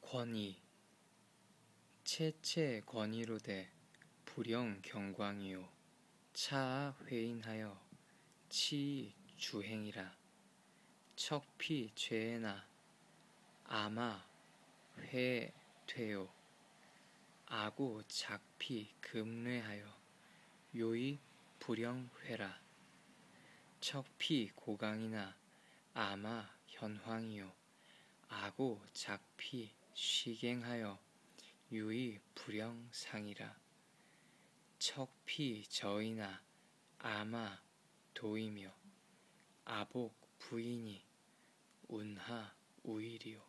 권위 채채 권위로되 불영 경광이요 차아 회인하여 치이 주행이라 척피 죄나 아마 회퇴요 아고 작피 금뇌하여 요이 불영회라 척피 고강이나 아마 현황이요 아고 작피 시갱하여 유이 불영상이라 척피 저이나 아마 도이며 아복 부인이 운하 우일이요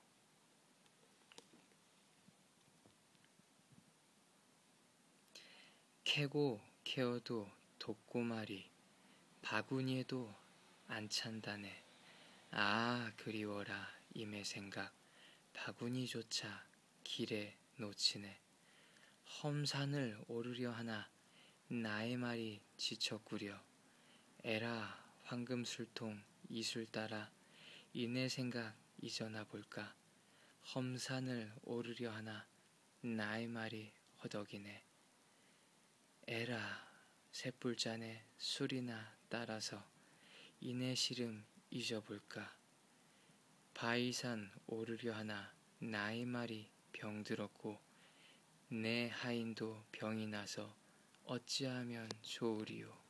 캐고 캐어도 독고말이 바구니에도 안 찬다네 아 그리워라 임의 생각 바구니조차 길에 놓치네 험산을 오르려 하나 나의 말이 지쳤구려 에라 황금술통 이술 따라 이내 생각 잊어나 볼까 험산을 오르려 하나 나의 말이 허덕이네 에라 셋불잔에 술이나 따라서 이내 시름 잊어볼까 바위산 오르려 하나 나의 말이 병들었고 내 하인도 병이 나서 어찌하면 좋으리요